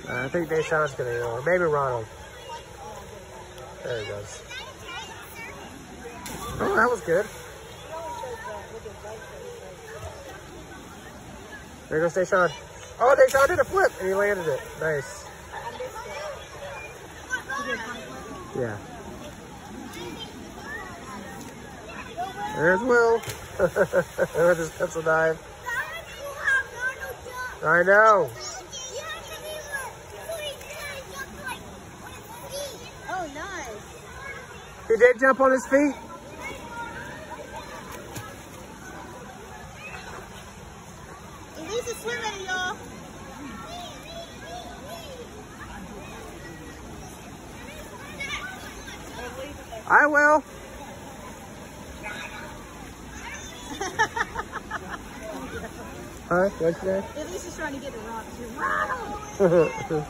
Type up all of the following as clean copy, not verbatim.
I think Deshaun's gonna go, or maybe Ronald. There he goes. Oh, that was good. There goes Deshaun. Oh, Deshaun did a flip, and he landed it. Nice. Yeah. There's Will. With his pencil dive. I know. Oh, nice. He did jump on his feet? Elise's swimming, y'all. I will. Huh? What's that? Elise is trying to get the rock too. Ronald!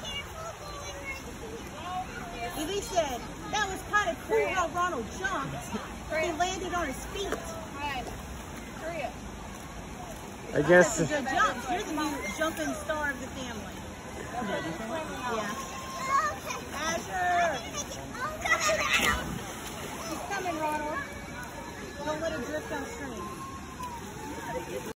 Elise said, that was kind of cool how Ronald jumped. He landed on his feet. Hurry up. I guess. That's a good jump. You're the new jumping star of the family. Yeah.